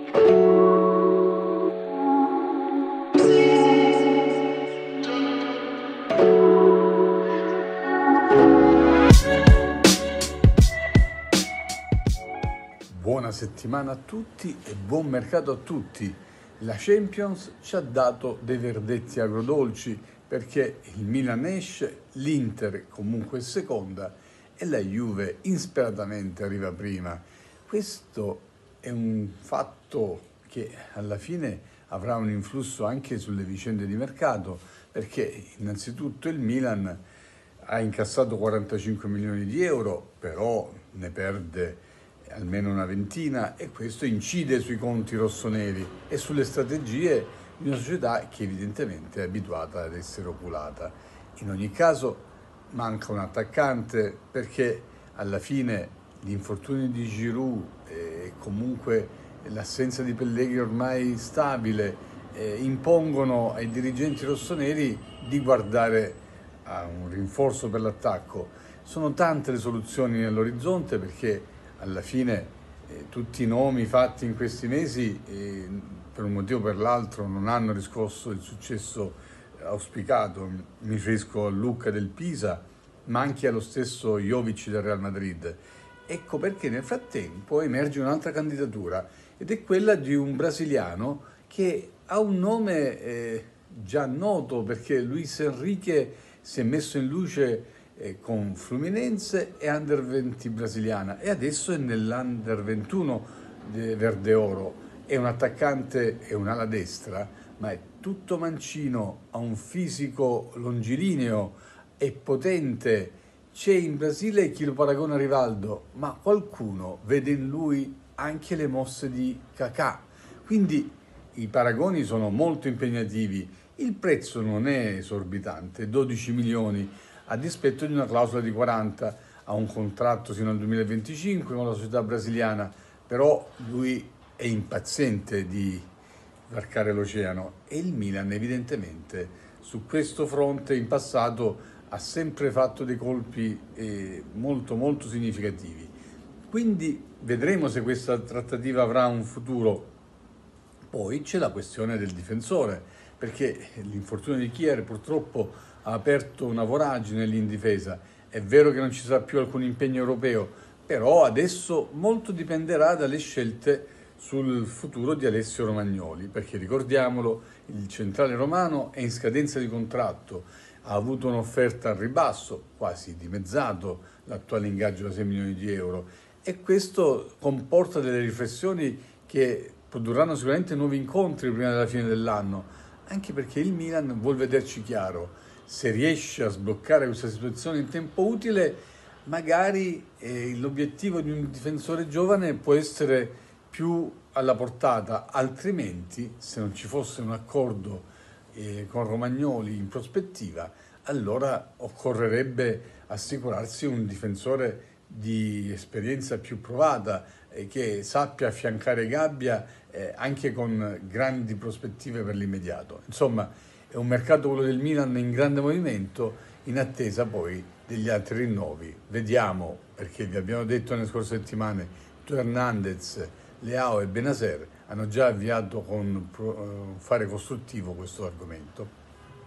Buona settimana a tutti e buon mercato a tutti. La Champions ci ha dato dei verdetti agrodolci perché il Milan esce, l'Inter comunque è seconda e la Juve insperatamente arriva prima. Questo è un fatto che alla fine avrà un influsso anche sulle vicende di mercato, perché innanzitutto il Milan ha incassato 45 milioni di euro, però ne perde almeno una ventina e questo incide sui conti rossoneri e sulle strategie di una società che evidentemente è abituata ad essere oculata. In ogni caso manca un attaccante perché alla fine gli infortuni di Giroud e comunque l'assenza di Pellegrini ormai stabile impongono ai dirigenti rossoneri di guardare a un rinforzo per l'attacco. Sono tante le soluzioni nell'orizzonte perché alla fine tutti i nomi fatti in questi mesi per un motivo o per l'altro non hanno riscosso il successo auspicato. Mi riferisco a Lucca del Pisa, ma anche allo stesso Jovic del Real Madrid. Ecco perché nel frattempo emerge un'altra candidatura ed è quella di un brasiliano che ha un nome già noto perché Luis Enrique si è messo in luce con Fluminense e Under 20 brasiliana e adesso è nell'Under 21 Verde Oro. È un attaccante e un'ala destra, ma è tutto mancino, ha un fisico longilineo, è potente. C'è in Brasile chi lo paragona a Rivaldo, ma qualcuno vede in lui anche le mosse di Kakà. Quindi i paragoni sono molto impegnativi. Il prezzo non è esorbitante, 12 milioni, a dispetto di una clausola di 40, ha un contratto fino al 2025 con la società brasiliana, però lui è impaziente di varcare l'oceano e il Milan evidentemente su questo fronte in passato ha sempre fatto dei colpi molto significativi. Quindi vedremo se questa trattativa avrà un futuro. Poi c'è la questione del difensore, perché l'infortunio di Kier purtroppo ha aperto una voragine lì in difesa. È vero che non ci sarà più alcun impegno europeo, però adesso molto dipenderà dalle scelte sul futuro di Alessio Romagnoli, perché ricordiamolo, il centrale romano è in scadenza di contratto, ha avuto un'offerta al ribasso, quasi dimezzato l'attuale ingaggio da 6 milioni di euro e questo comporta delle riflessioni che produrranno sicuramente nuovi incontri prima della fine dell'anno, anche perché il Milan vuol vederci chiaro. Se riesce a sbloccare questa situazione in tempo utile, magari l'obiettivo di un difensore giovane può essere più alla portata, altrimenti se non ci fosse un accordo con Romagnoli in prospettiva, allora occorrerebbe assicurarsi un difensore di esperienza più provata che sappia affiancare Gabbia anche con grandi prospettive per l'immediato. Insomma, è un mercato quello del Milan in grande movimento in attesa poi degli altri rinnovi. Vediamo, perché vi abbiamo detto nelle scorse settimane, Teo Hernandez, Leao e Bennacer hanno già avviato con fare costruttivo questo argomento.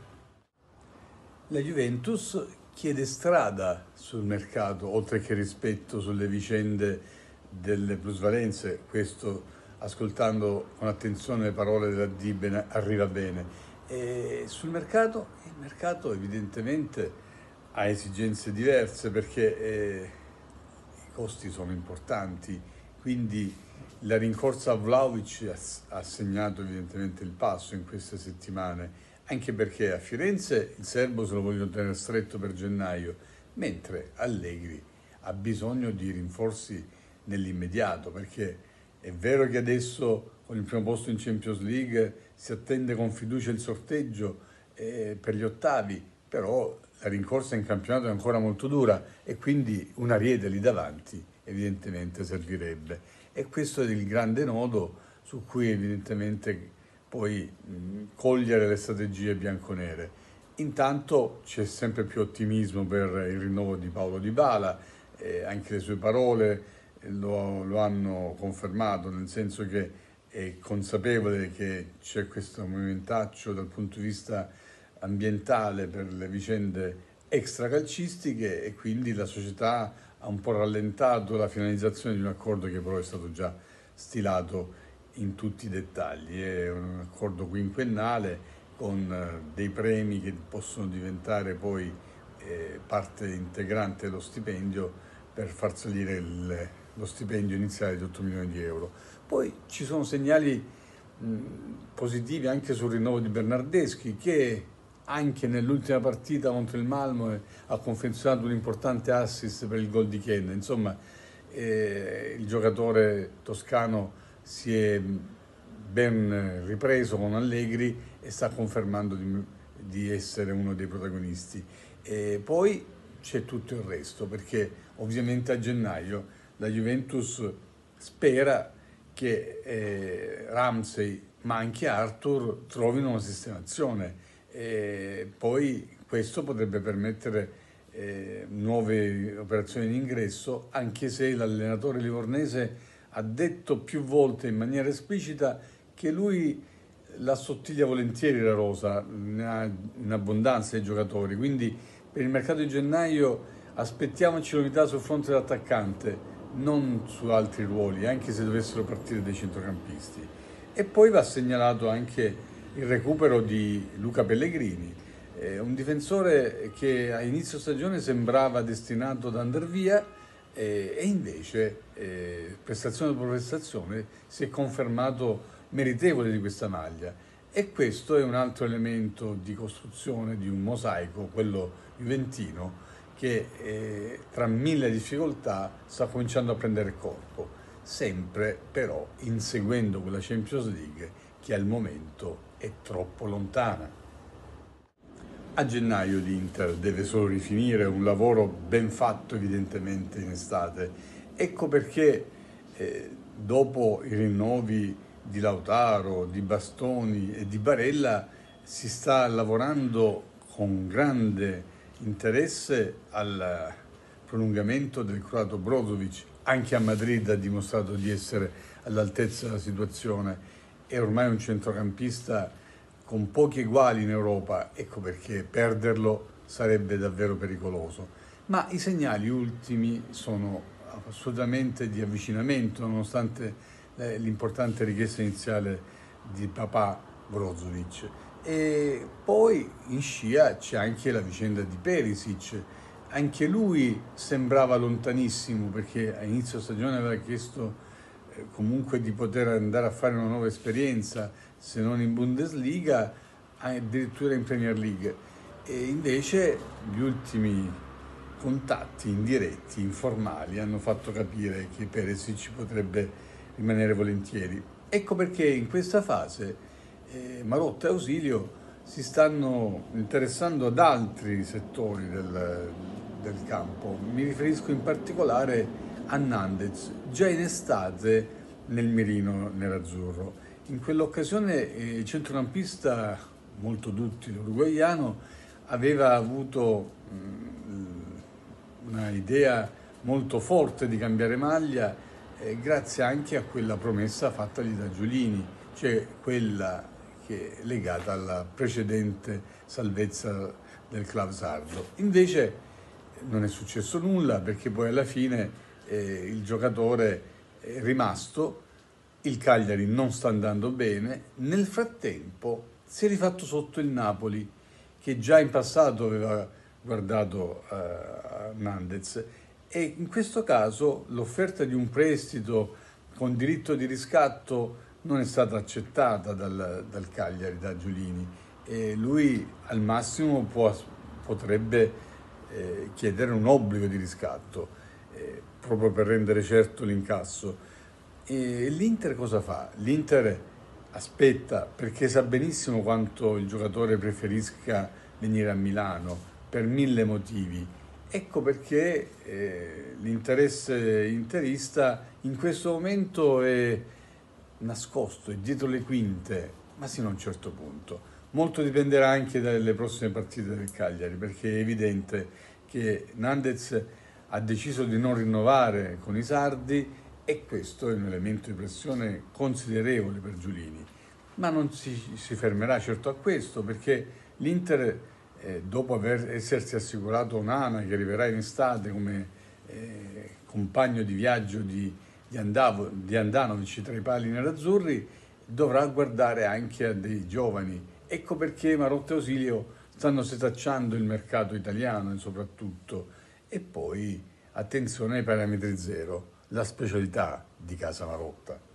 La Juventus chiede strada sul mercato, oltre che rispetto sulle vicende delle plusvalenze, questo ascoltando con attenzione le parole della Dibena arriva bene. E sul mercato, il mercato evidentemente ha esigenze diverse perché i costi sono importanti, quindi la rincorsa a Vlahovic ha segnato evidentemente il passo in queste settimane, anche perché a Firenze il serbo se lo vogliono tenere stretto per gennaio, mentre Allegri ha bisogno di rinforzi nell'immediato, perché è vero che adesso con il primo posto in Champions League si attende con fiducia il sorteggio per gli ottavi, però la rincorsa in campionato è ancora molto dura e quindi un ariete lì davanti evidentemente servirebbe. E questo è il grande nodo su cui evidentemente poi cogliere le strategie bianconere. Intanto c'è sempre più ottimismo per il rinnovo di Paulo Dybala, anche le sue parole lo hanno confermato, nel senso che è consapevole che c'è questo movimentaccio dal punto di vista ambientale per le vicende extracalcistiche e quindi la società ha un po' rallentato la finalizzazione di un accordo che però è stato già stilato in tutti i dettagli. È un accordo quinquennale con dei premi che possono diventare poi parte integrante dello stipendio per far salire lo stipendio iniziale di 8 milioni di euro. Poi ci sono segnali positivi anche sul rinnovo di Bernardeschi, che anche nell'ultima partita contro il Malmo ha confezionato un importante assist per il gol di Ken. Insomma, il giocatore toscano si è ben ripreso con Allegri e sta confermando di essere uno dei protagonisti. E poi c'è tutto il resto, perché ovviamente a gennaio la Juventus spera che Ramsey ma anche Arthur trovino una sistemazione. E poi questo potrebbe permettere nuove operazioni di ingresso, anche se l'allenatore livornese ha detto più volte in maniera esplicita che lui la assottiglia volentieri la rosa, ne ha in abbondanza i giocatori, quindi per il mercato di gennaio aspettiamoci novità sul fronte dell'attaccante, non su altri ruoli, anche se dovessero partire dei centrocampisti. E poi va segnalato anche il recupero di Luca Pellegrini, un difensore che a inizio stagione sembrava destinato ad andare via e invece, prestazione dopo prestazione, si è confermato meritevole di questa maglia. E questo è un altro elemento di costruzione di un mosaico, quello juventino, che tra mille difficoltà sta cominciando a prendere corpo, sempre però inseguendo quella Champions League che al momento è troppo lontana. A gennaio l'Inter deve solo rifinire un lavoro ben fatto evidentemente in estate. Ecco perché dopo i rinnovi di Lautaro, di Bastoni e di Barella si sta lavorando con grande interesse al prolungamento del croato Brozovic. Anche a Madrid ha dimostrato di essere all'altezza della situazione. È ormai un centrocampista con pochi eguali in Europa, ecco perché perderlo sarebbe davvero pericoloso. Ma i segnali ultimi sono assolutamente di avvicinamento, nonostante l'importante richiesta iniziale di papà Brozovic. E poi in scia c'è anche la vicenda di Perisic. Anche lui sembrava lontanissimo perché a inizio stagione aveva chiesto comunque di poter andare a fare una nuova esperienza, se non in Bundesliga, addirittura in Premier League. E invece gli ultimi contatti indiretti, informali, hanno fatto capire che Perisic potrebbe rimanere volentieri. Ecco perché in questa fase Marotta e Ausilio si stanno interessando ad altri settori del campo. Mi riferisco in particolare a Nandez, già in estate nel mirino nerazzurro. In quell'occasione il centrocampista molto duttile uruguaiano aveva avuto una idea molto forte di cambiare maglia grazie anche a quella promessa fattagli da Giulini, cioè quella che è legata alla precedente salvezza del club sardo. Invece non è successo nulla perché poi alla fine il giocatore è rimasto, il Cagliari non sta andando bene, nel frattempo si è rifatto sotto il Napoli che già in passato aveva guardato a Nandez e in questo caso l'offerta di un prestito con diritto di riscatto non è stata accettata dal Cagliari, da Giulini, e lui al massimo potrebbe chiedere un obbligo di riscatto proprio per rendere certo l'incasso. E l'Inter cosa fa? L'Inter aspetta perché sa benissimo quanto il giocatore preferisca venire a Milano per mille motivi. Ecco perché l'interesse interista in questo momento è nascosto, è dietro le quinte, ma sino a un certo punto. Molto dipenderà anche dalle prossime partite del Cagliari, perché è evidente che Nandez ha deciso di non rinnovare con i sardi e questo è un elemento di pressione considerevole per Giulini. Ma non si fermerà certo a questo, perché l'Inter, dopo essersi assicurato Onana, che arriverà in estate come compagno di viaggio di Andanovic tra i pali nerazzurri, dovrà guardare anche a dei giovani. Ecco perché Marotta e Ausilio stanno setacciando il mercato italiano soprattutto. E poi attenzione ai parametri zero, la specialità di Casa Marotta.